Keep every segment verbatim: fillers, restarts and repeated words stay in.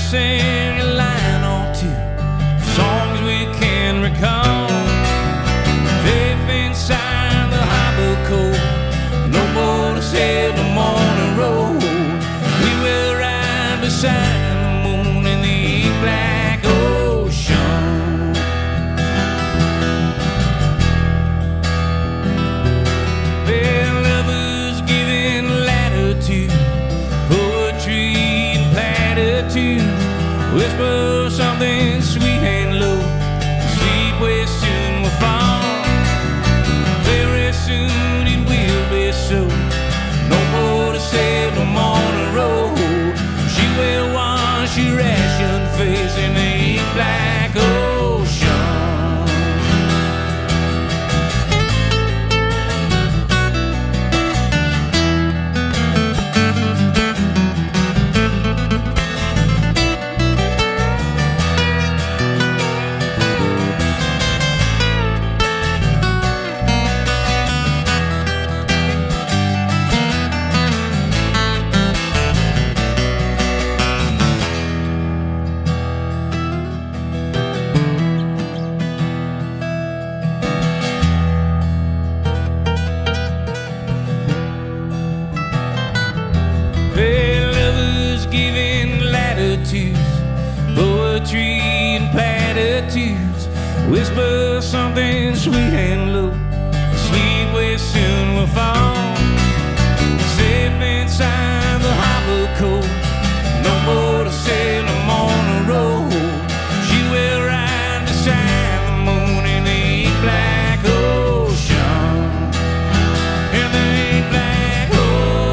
sing a line or two, songs we can recall. Safe inside the harbor cold, no more to sail the morning road. We will ride beside the moon in the black ocean. Well, lovers giving latitude, poetry and platitudes, whisper something sweet and low, sleep where soon will fall. Very soon it will be so, no more to sail the morning road. She will wash your ashen face in the black ocean. Giving latitudes, poetry and platitudes, whisper something sweet and low, sleep where soon will fall. Safe inside the harbor cold, no more to sail the morning road. She will ride beside the moon in the black ocean, in the black ocean.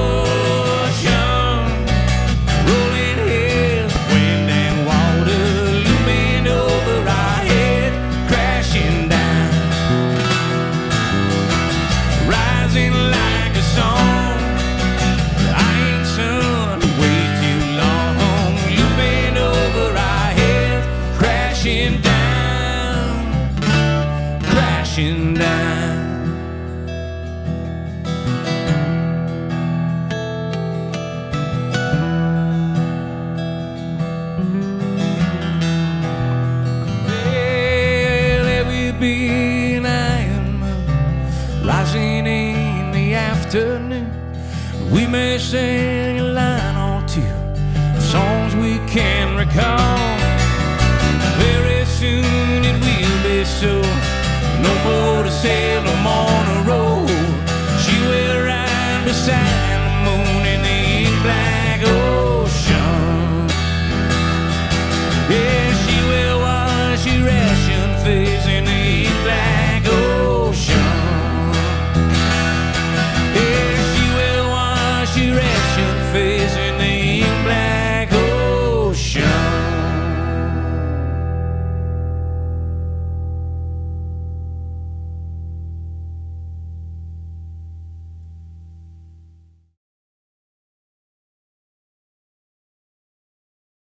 Crashing down, crashing down. Well, there will be an iron moon rising in the afternoon. We may sing a line or two, songs we can recall. Very soon it will be so, no more to sail the morning road. She will ride beside the moon in the black ocean. Yeah.